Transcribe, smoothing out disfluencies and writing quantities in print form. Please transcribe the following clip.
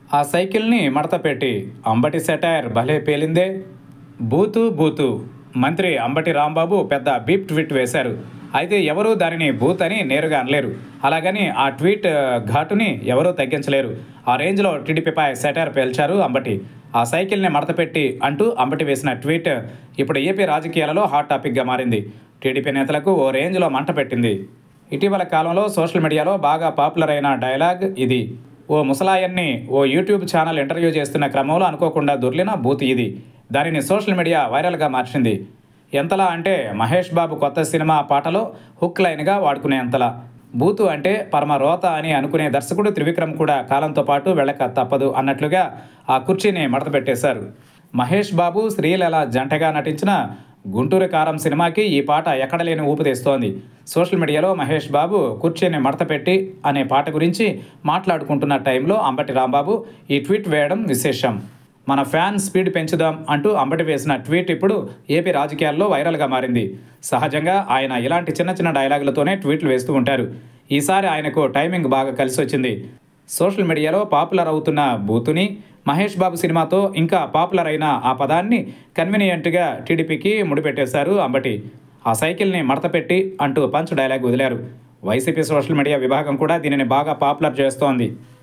ఆ సైకిల్ని మడతపెట్టి అంబటి సెటైర్ భలే పేలిందే. బూతు బూతు మంత్రి అంబటి రాంబాబు పెద్ద బీప్ ట్వీట్ వేశారు. అయితే ఎవరూ దానిని బూత్ అని నేరుగా అనలేరు. అలాగని ఆ ట్వీట్ ఘాటుని ఎవరూ తగ్గించలేరు. ఆ రేంజ్లో టీడీపీపై సెటైర్ పేల్చారు అంబటి. ఆ సైకిల్ని మడతపెట్టి అంటూ అంబటి వేసిన ట్వీట్ ఇప్పుడు ఏపీ రాజకీయాలలో హాట్ టాపిక్గా మారింది. టీడీపీ నేతలకు ఓ రేంజ్లో మంట పెట్టింది. ఇటీవల కాలంలో సోషల్ మీడియాలో బాగా పాపులర్ అయిన డైలాగ్ ఇది. ఓ ముసలాయన్ని ఓ యూట్యూబ్ ఛానల్ ఇంటర్వ్యూ చేస్తున్న క్రమంలో అనుకోకుండా దొర్లిన బూత్ ఇది. దానిని సోషల్ మీడియా వైరల్గా మార్చింది. ఎంతలా అంటే మహేష్ బాబు కొత్త సినిమా పాటలో హుక్ లైన్గా వాడుకునేంతలా. బూతు అంటే పరమ రోత అని అనుకునే దర్శకుడు త్రివిక్రమ్ కూడా కాలంతో పాటు వెళ్ళక తప్పదు అన్నట్లుగా ఆ కుర్చీని మడతపెట్టేశారు. మహేష్ బాబు శ్రీలీల జంటగా నటించిన గుంటూరు కారం సినిమాకి ఈ పాట ఎక్కడలేని ఊపు తెస్తోంది. సోషల్ మీడియాలో మహేష్ బాబు కుర్చీని మడతపెట్టి అనే పాట గురించి మాట్లాడుకుంటున్న టైంలో అంబటి రాంబాబు ఈ ట్వీట్ వేయడం విశేషం. మన ఫ్యాన్ స్పీడ్ పెంచుదాం అంటూ అంబటి వేసిన ట్వీట్ ఇప్పుడు ఏపీ రాజకీయాల్లో వైరల్గా మారింది. సహజంగా ఆయన ఇలాంటి చిన్న చిన్న డైలాగులతోనే ట్వీట్లు వేస్తూ ఉంటారు. ఈసారి ఆయనకు టైమింగ్ బాగా కలిసి వచ్చింది. సోషల్ మీడియాలో పాపులర్ అవుతున్న బూతుని మహేష్ బాబు సినిమాతో ఇంకా పాపులర్ అయిన ఆ పదాన్ని కన్వీనియంట్గా టీడీపీకి ముడిపెట్టేశారు అంబటి. ఆ సైకిల్ని మడతపెట్టి అంటూ పంచ్ డైలాగ్ వదిలారు. వైసీపీ సోషల్ మీడియా విభాగం కూడా దీనిని బాగా పాపులర్ చేస్తోంది.